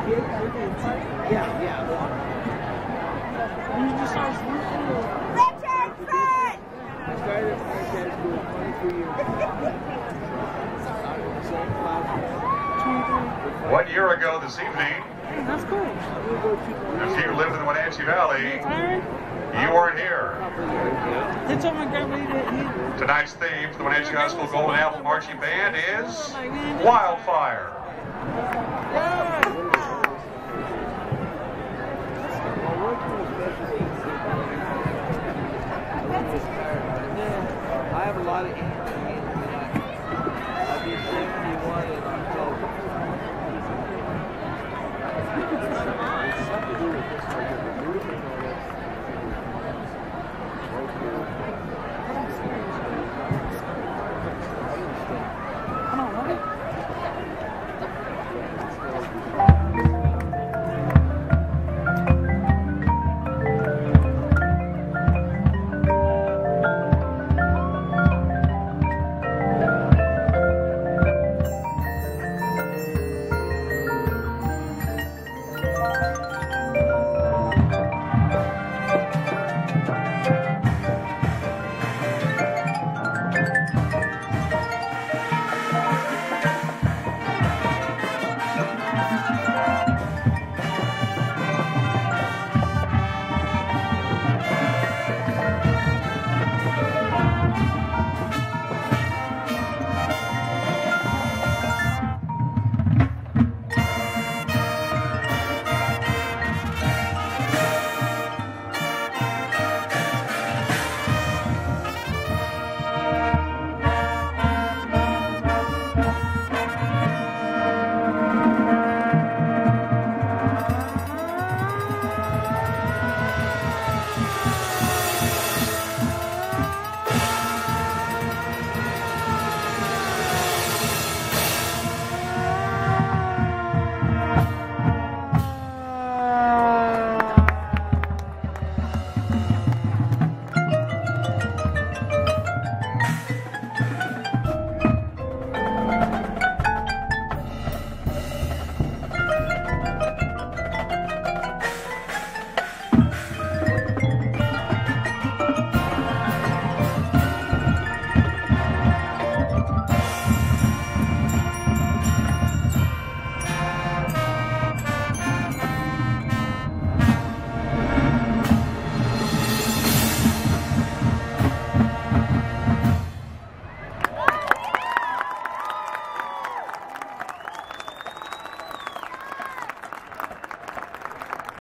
You just started Richard Fred! I started Arcade School 22 years ago. 1 year ago this evening, That's cool. if you lived in the Wenatchee Valley, you weren't here. They told my grandma that Tonight's theme for the Wenatchee High School Golden Apple Marching Band is Wildfire.